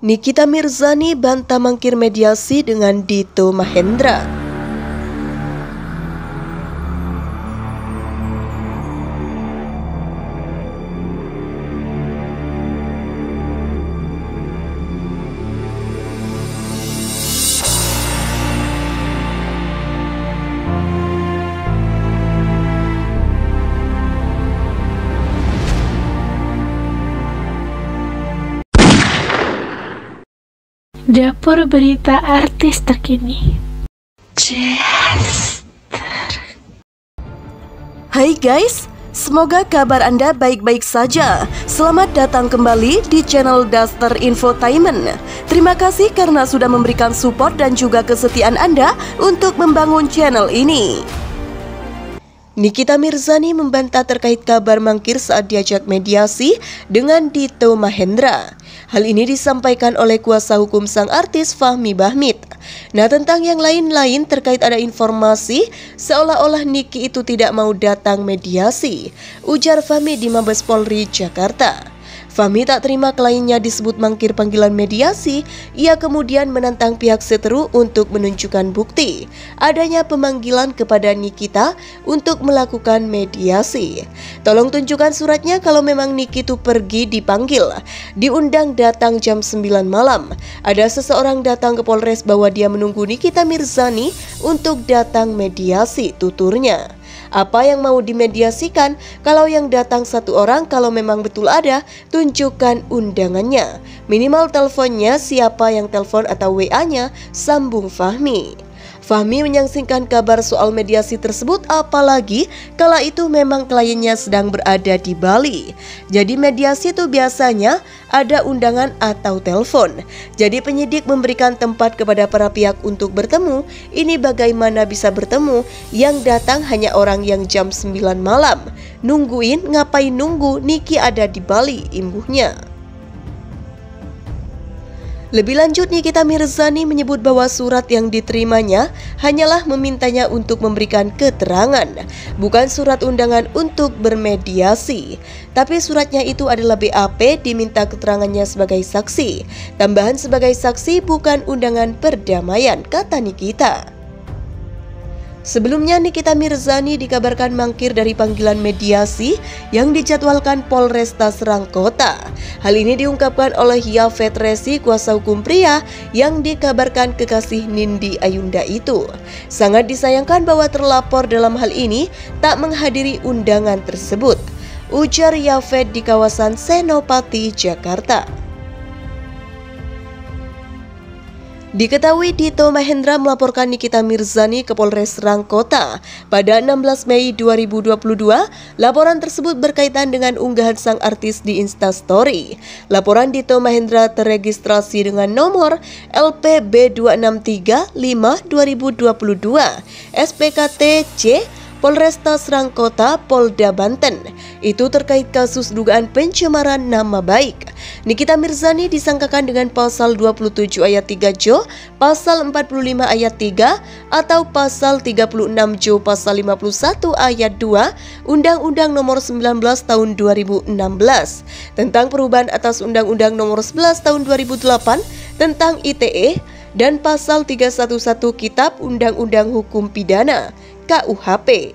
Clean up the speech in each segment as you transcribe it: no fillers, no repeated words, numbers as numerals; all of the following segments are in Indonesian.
Nikita Mirzani bantah mangkir mediasi dengan Dito Mahendra. Dapur berita artis terkini. Hai guys, semoga kabar Anda baik-baik saja. Selamat datang kembali di channel Daster Infotainment. Terima kasih karena sudah memberikan support dan juga kesetiaan Anda untuk membangun channel ini. Nikita Mirzani membantah terkait kabar mangkir saat diajak mediasi dengan Dito Mahendra. Hal ini disampaikan oleh kuasa hukum sang artis Fahmi Bahmit. Nah, tentang yang lain-lain terkait ada informasi seolah-olah Niki itu tidak mau datang mediasi, ujar Fahmi di Mabes Polri Jakarta. Fahmi tak terima kliennya disebut mangkir panggilan mediasi. Ia kemudian menantang pihak seteru untuk menunjukkan bukti adanya pemanggilan kepada Nikita untuk melakukan mediasi. Tolong tunjukkan suratnya kalau memang Niki itu pergi dipanggil, diundang datang jam 9 malam. Ada seseorang datang ke Polres bahwa dia menunggu Nikita Mirzani untuk datang mediasi, tuturnya. Apa yang mau dimediasikan? Kalau yang datang satu orang, kalau memang betul ada, tunjukkan undangannya. Minimal teleponnya, siapa yang telepon atau WA-nya, sambung Fahmi. Fahmi menyangsingkan kabar soal mediasi tersebut, apalagi kala itu memang kliennya sedang berada di Bali. Jadi mediasi itu biasanya ada undangan atau telepon. Jadi penyidik memberikan tempat kepada para pihak untuk bertemu. Ini bagaimana bisa bertemu? Yang datang hanya orang yang jam 9 malam. Nungguin, ngapain nunggu? Niki ada di Bali, imbuhnya. Lebih lanjut, Nikita Mirzani menyebut bahwa surat yang diterimanya hanyalah memintanya untuk memberikan keterangan, bukan surat undangan untuk bermediasi. Tapi suratnya itu adalah BAP, diminta keterangannya sebagai saksi. Tambahan sebagai saksi bukan undangan perdamaian, kata Nikita. Sebelumnya Nikita Mirzani dikabarkan mangkir dari panggilan mediasi yang dijadwalkan Polresta Serang Kota. Hal ini diungkapkan oleh Yafet Resi, kuasa hukum pria yang dikabarkan kekasih Nindi Ayunda itu. Sangat disayangkan bahwa terlapor dalam hal ini tak menghadiri undangan tersebut, ujar Yafet di kawasan Senopati, Jakarta. Diketahui Dito Mahendra melaporkan Nikita Mirzani ke Polres Serang Kota pada 16 Mei 2022. Laporan tersebut berkaitan dengan unggahan sang artis di Instastory. Laporan Dito Mahendra terregistrasi dengan nomor LPB2635/2022 SPKT-C Polresta Serang Kota, Polda Banten. Itu terkait kasus dugaan pencemaran nama baik. Nikita Mirzani disangkakan dengan pasal 27 ayat 3 Jo, pasal 45 ayat 3, atau pasal 36 Jo pasal 51 ayat 2 Undang-Undang Nomor 19 Tahun 2016 tentang perubahan atas Undang-Undang Nomor 11 Tahun 2008 tentang ITE dan pasal 311 Kitab Undang-Undang Hukum Pidana KUHP.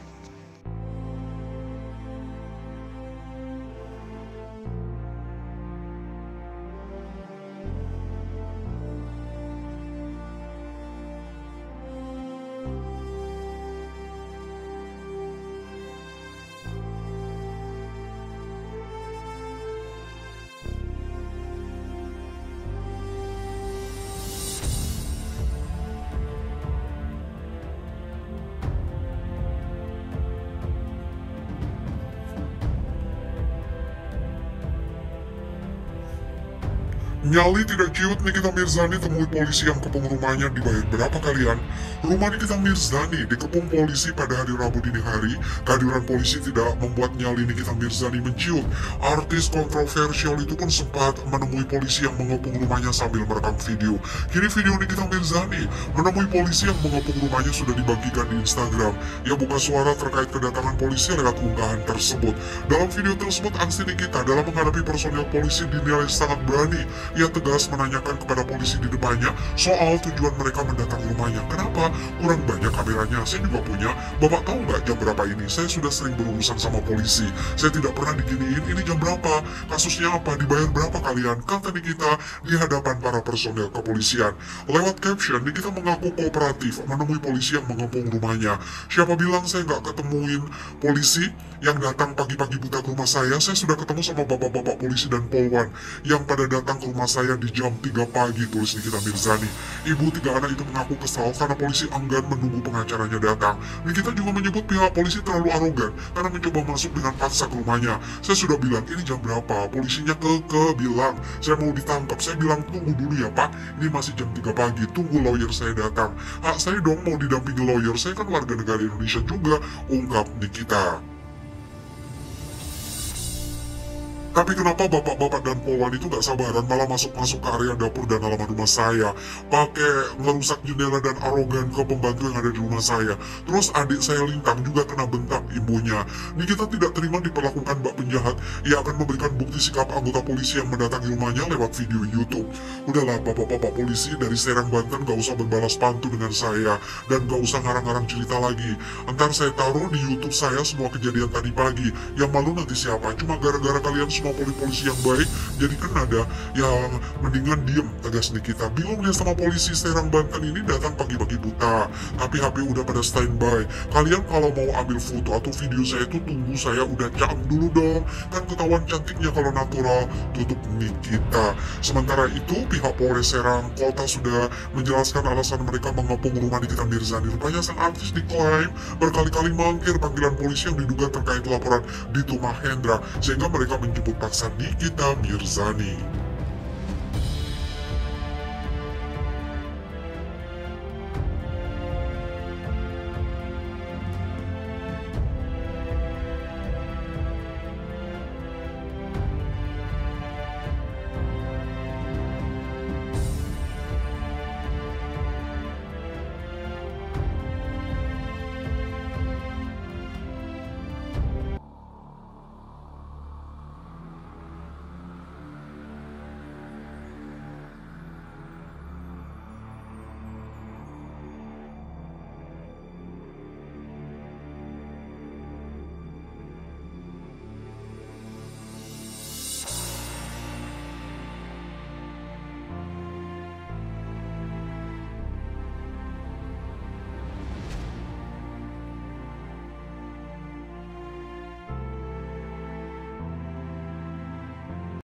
Nyali tidak ciut, Nikita Mirzani temui polisi yang kepung rumahnya dibayar berapa kalian? Rumah Nikita Mirzani dikepung polisi pada hari Rabu dini hari. Kehadiran polisi tidak membuat nyali Nikita Mirzani menciut. Artis kontroversial itu pun sempat menemui polisi yang mengepung rumahnya sambil merekam video. Kini video Nikita Mirzani menemui polisi yang mengepung rumahnya sudah dibagikan di Instagram. Ia buka suara terkait kedatangan polisi lewat unggahan tersebut. Dalam video tersebut, aksi Nikita dalam menghadapi personil polisi dinilai sangat berani. Ia tegas menanyakan kepada polisi di depannya soal tujuan mereka mendatangi rumahnya. Kenapa? Kurang banyak kameranya. Saya juga punya. Bapak tahu nggak jam berapa ini? Saya sudah sering berurusan sama polisi. Saya tidak pernah diginiin. Ini jam berapa? Kasusnya apa? Dibayar berapa kalian? Kata Nikita di hadapan para personel kepolisian. Lewat caption, Nikita mengaku kooperatif menemui polisi yang mengepung rumahnya. Siapa bilang saya nggak ketemuin polisi yang datang pagi-pagi buta ke rumah saya? Saya sudah ketemu sama bapak-bapak polisi dan polwan yang pada datang ke rumah saya di jam 3 pagi, tulis Nikita Mirzani. Ibu tiga anak itu mengaku kesal karena polisi enggan menunggu pengacaranya datang. Nikita juga menyebut pihak polisi terlalu arogan karena mencoba masuk dengan paksa ke rumahnya. Saya sudah bilang, ini jam berapa? Polisinya bilang, saya mau ditangkap. Saya bilang, tunggu dulu ya Pak, ini masih jam 3 pagi, tunggu lawyer saya datang. Hak saya dong mau didampingi lawyer, saya kan warga negara Indonesia juga, ungkap Nikita. Tapi kenapa bapak-bapak dan polwan itu gak sabaran malah masuk-masuk ke area dapur dan halaman rumah saya, pakai ngerusak jendela dan arogan ke pembantu yang ada di rumah saya. Terus adik saya Lintang juga kena bentak ibunya. Nikita tidak terima diperlakukan bak penjahat. Ia akan memberikan bukti sikap anggota polisi yang mendatangi rumahnya lewat video YouTube. Udahlah bapak-bapak polisi dari Serang, Banten, gak usah berbalas pantun dengan saya dan gak usah ngarang-ngarang cerita lagi. Ntar saya taruh di YouTube saya semua kejadian tadi pagi. Yang malu nanti siapa? Cuma gara-gara kalian semua polisi yang baik jadi kena dah. Yang mendingan diem, tegas Nikita. Bingung dia sama polisi Serang, Banten ini datang pagi-pagi buta, tapi HP udah pada standby. Kalian kalau mau ambil foto atau video saya itu tunggu saya udah cakep dulu dong, kan ketahuan cantiknya kalau natural, tutup Nikita. Sementara itu pihak Polres Serang Kota sudah menjelaskan alasan mereka mengepung rumah Nikita Mirzani. Rupanya sang artis diklaim berkali-kali mangkir panggilan polisi yang diduga terkait laporan Dito Mahendra, sehingga mereka menjemput paksa Nikita Mirzani.